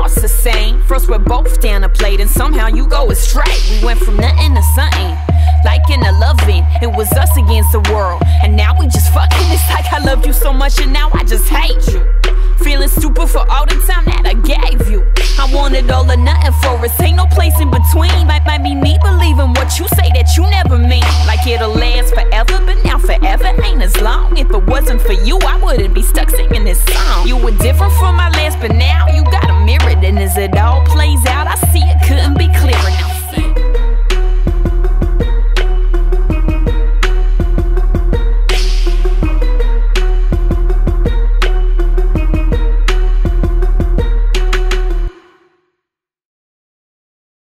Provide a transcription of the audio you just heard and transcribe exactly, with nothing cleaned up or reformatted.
hearts the same. First we're both down a plate and somehow you go astray. We went from nothing to something, like in a loving. It was us against the world, and now we just fucking. It's like I loved you so much and now I just hate you. Feeling stupid for all the time that I gave you. I wanted all or nothing for us, ain't no place in between. Might, might be me believing what you say that you never mean. Like it'll last forever, but now forever ain't as long. If it wasn't for you, I wouldn't be stuck singing this song. You were different from my last, but now you got a mirror